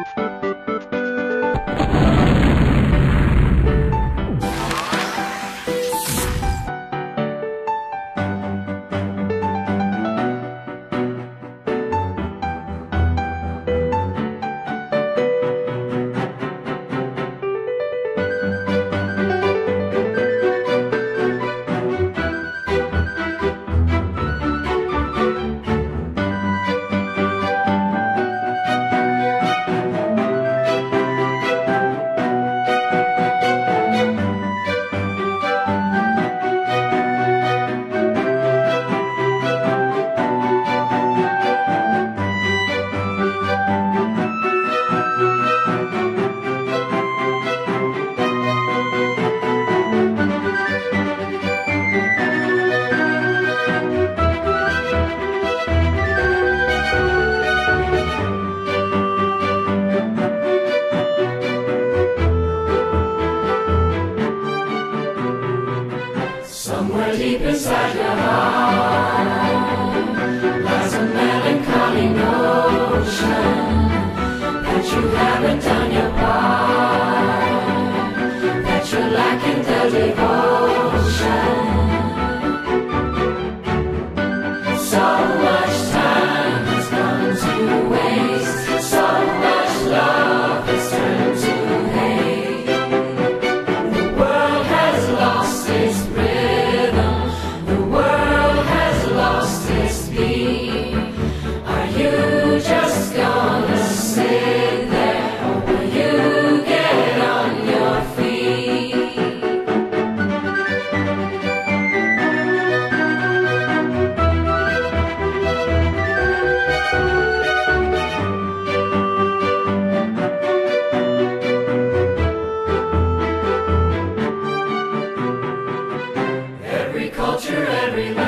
Somewhere deep inside your heart lies a melancholy notion that you haven't done your part, that you're lacking the devotion. So much time has gone to waste, so much love has turned to hate. The world has lost its rhythm, the world has lost its beat. Are you just gonna sit there, or will you get on your feet? Every culture, every language,